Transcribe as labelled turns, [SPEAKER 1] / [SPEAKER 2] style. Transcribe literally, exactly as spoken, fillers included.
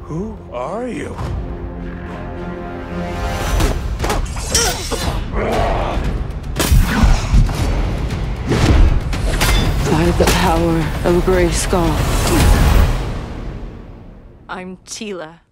[SPEAKER 1] Who are you?
[SPEAKER 2] I have the power of a gray skull.
[SPEAKER 3] I'm Teela.